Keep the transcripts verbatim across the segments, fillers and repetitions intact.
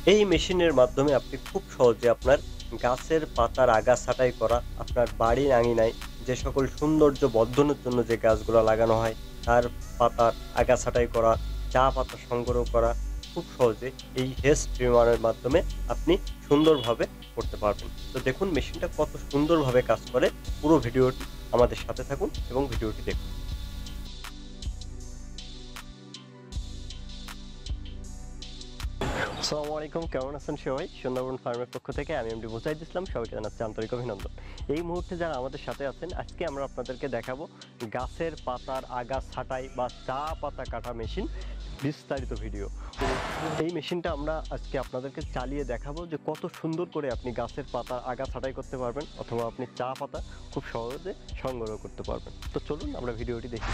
এই মেশিনের মাধ্যমে আপনি খুব সহজে আপনার গাছের পাতার আগা ছাঁটাই করা, আপনার বাড়ির আঙিনায় যে সকল সৌন্দর্য বর্ধনের জন্য যে গাছগুলা লাগানো হয়, তার পাতার আগা ছাঁটাই করা, চা পাতা সংগ্রহ করা খুব সহজে এই হেজ ট্রিমারের মাধ্যমে আপনি সুন্দরভাবে করতে পারবেন। তো দেখুন মেশিনটা কত সুন্দরভাবে কাজ করে। পুরো ভিডিওটি আমাদের সাথে থাকুন এবং ভিডিওটি দেখুন। আসসালামু আলাইকুম, কেমন আছেন সবাই? সুন্দরবন ফার্মের পক্ষ থেকে আমি এমডি মুজাহিদ ইসলাম, সবাইকে জানাচ্ছি আন্তরিক অভিনন্দন। এই মুহূর্তে যারা আমাদের সাথে আছেন, আজকে আমরা আপনাদেরকে দেখাবো গাছের পাতার আগা ছাঁটাই বা চা পাতা কাটা মেশিন বিস্তারিত ভিডিও। এই মেশিনটা আমরা আজকে আপনাদেরকে চালিয়ে দেখাবো যে কত সুন্দর করে আপনি গাছের পাতার আগা ছাঁটাই করতে পারবেন, অথবা আপনি চা পাতা খুব সহজে সংগ্রহ করতে পারবেন। তো চলুন আমরা ভিডিওটি দেখি।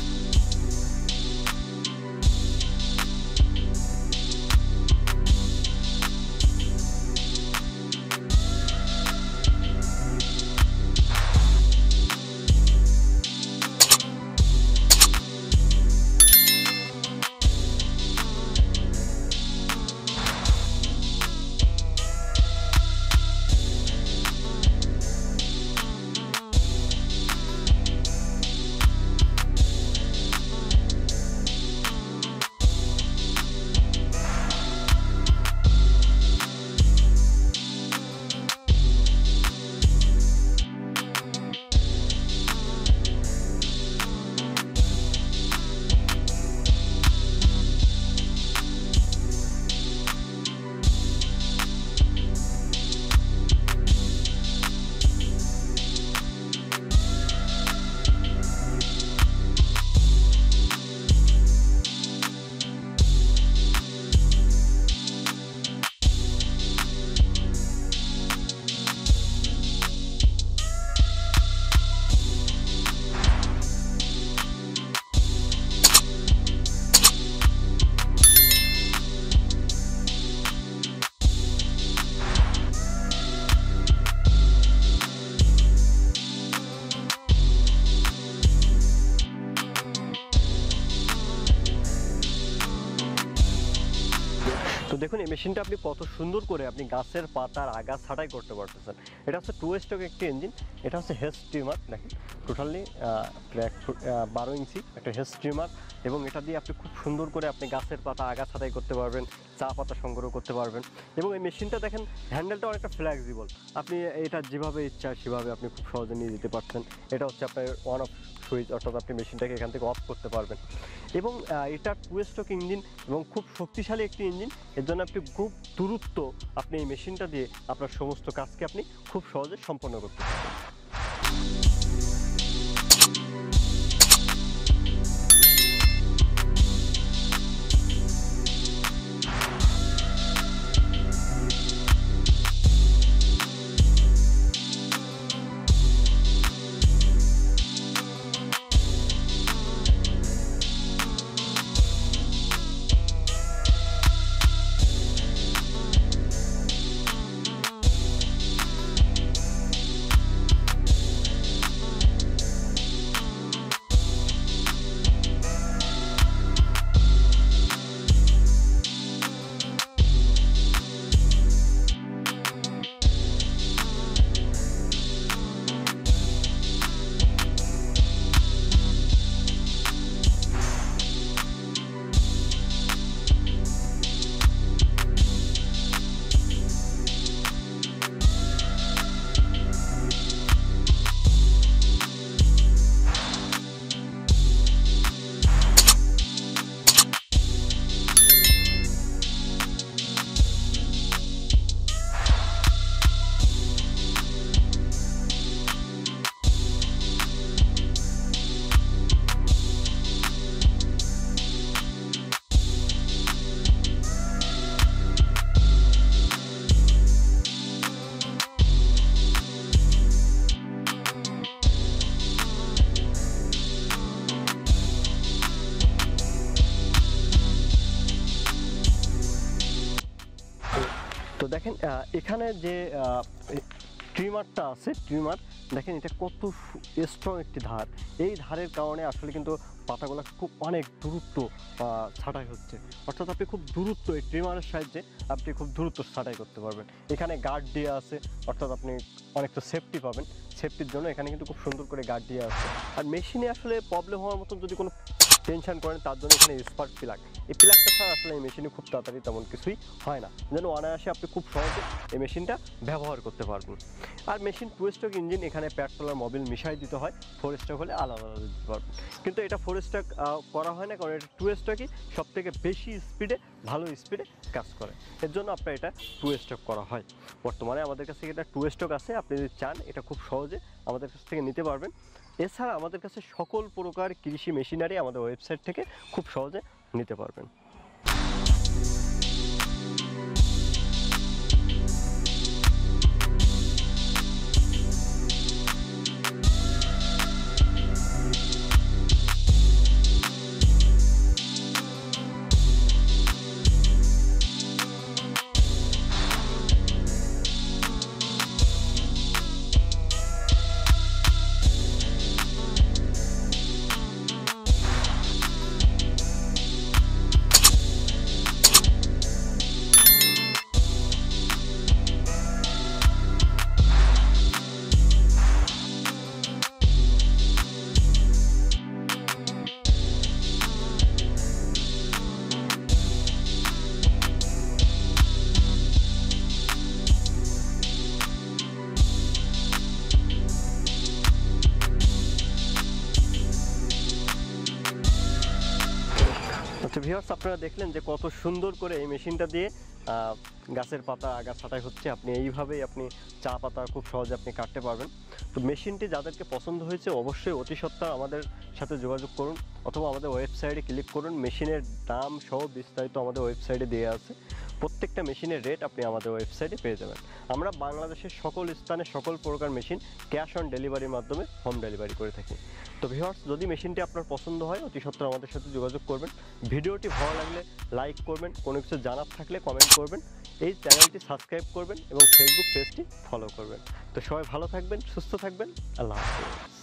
তো দেখুন এই মেশিনটা আপনি কত সুন্দর করে আপনি গাছের পাতার আগা ছাঁটাই করতে পারতেছেন। এটা হচ্ছে টু স্ট্রোক একটি ইঞ্জিন, এটা হচ্ছে হেজ ট্রিমার। দেখেন টোটালি বারো ইঞ্চি একটা হেজ ট্রিমার, এবং এটা দিয়ে আপনি খুব সুন্দর করে আপনি গাছের পাতা আগা ছাঁটাই করতে পারবেন, চা পাতা সংগ্রহ করতে পারবেন। এবং এই মেশিনটা দেখেন হ্যান্ডেলটা অনেকটা ফ্লেক্সিবল, আপনি এটা যেভাবে ইচ্ছা সেভাবে আপনি খুব সহজে নিয়ে যেতে পারছেন। এটা হচ্ছে আপনার ওয়ান অফ সুইচ, অর্থাৎ আপনি মেশিনটাকে এখান থেকে অফ করতে পারবেন। এবং এটা টু স্ট্রোক ইঞ্জিন এবং খুব শক্তিশালী একটি ইঞ্জিন, এর জন্য আপনি খুব দূরত্ব আপনি এই মেশিনটা দিয়ে আপনার সমস্ত কাজকে আপনি খুব সহজে সম্পন্ন করতে পারবেন। তো দেখেন এখানে যে ট্রিমারটা আছে, ট্রিমার দেখেন এটা কত স্ট্রং একটি ধার। এই ধারের কারণে আসলে কিন্তু পাতাগুলো খুব অনেক দূরত্ব ছাঁটাই হচ্ছে, অর্থাৎ আপনি খুব দূরত্ব এই ট্রিমারের সাহায্যে আপনি খুব দূরত্ব ছাঁটাই করতে পারবেন। এখানে গার্ড দিয়ে আছে, অর্থাৎ আপনি অনেকটা সেফটি পাবেন। সেফটির জন্য এখানে কিন্তু খুব সুন্দর করে গার্ড দিয়ে আছে। আর মেশিনে আসলে প্রবলেম হওয়ার মতন যদি কোনো টেনশন করেন, তার জন্য এখানে স্পার্ক প্লাগ, এই প্লাগটা ছাড়া আসলে এই মেশিনে খুব তাড়াতাড়ি তেমন কিছুই হয় না, যেন অনায়াসে আপনি খুব সহজে এই মেশিনটা ব্যবহার করতে পারবেন। আর মেশিন টু স্ট্রোক ইঞ্জিন, এখানে পেট্রোল আর মোবিল মিশাই দিতে হয়, ফোর স্ট্রোক হলে আলাদা আলাদা দিতে পারবেন। কিন্তু এটা ফোর স্ট্রোক করা হয় না, কারণ এটা টু স্ট্রোকই সব থেকে বেশি স্পিডে ভালো স্পিডে কাজ করে, এর জন্য আপনার এটা টু স্ট্রোক করা হয়। বর্তমানে আমাদের কাছে এটা টু স্ট্রোক আছে, আপনি যদি চান এটা খুব সহজে আমাদের কাছ থেকে নিতে পারবেন। এছাড়া আমাদের কাছে সকল প্রকার কৃষি মেশিনারি আমাদের ওয়েবসাইট থেকে খুব সহজে নিতে পারবেন। আচ্ছা ভিউয়ার্স, আপনারা দেখলেন যে কত সুন্দর করে এই মেশিনটা দিয়ে গাছের পাতা আগা ছাঁটাই হচ্ছে। আপনি এইভাবেই আপনি চা পাতা খুব সহজে আপনি কাটতে পারবেন। তো মেশিনটি যাদেরকে পছন্দ হয়েছে অবশ্যই অতি সত্বর আমাদের সাথে যোগাযোগ করুন, অথবা আমাদের ওয়েবসাইটে ক্লিক করুন। মেশিনের দাম সহ বিস্তারিত আমাদের ওয়েবসাইটে দেওয়া আছে। প্রত্যেকটা মেশিনের রেট আপনি আমাদের ওয়েবসাইটে পেয়ে যাবেন। আমরা বাংলাদেশের সকল স্থানে সকল প্রকার মেশিন ক্যাশ অন ডেলিভারির মাধ্যমে হোম ডেলিভারি করে থাকি। তো ভিউয়ার্স, যদি মেশিনটি আপনার পছন্দ হয় অতি সত্বর আমাদের সাথে যোগাযোগ করবেন। ভিডিওটি ভালো লাগলে লাইক করবেন, কোনো কিছু জানার থাকলে কমেন্ট করবেন, এই চ্যানেলটি সাবস্ক্রাইব করবেন এবং ফেসবুক পেজটি ফলো করবেন। তো সবাই ভালো থাকবেন, সুস্থ থাকবেন, আল্লাহ হাফেজ।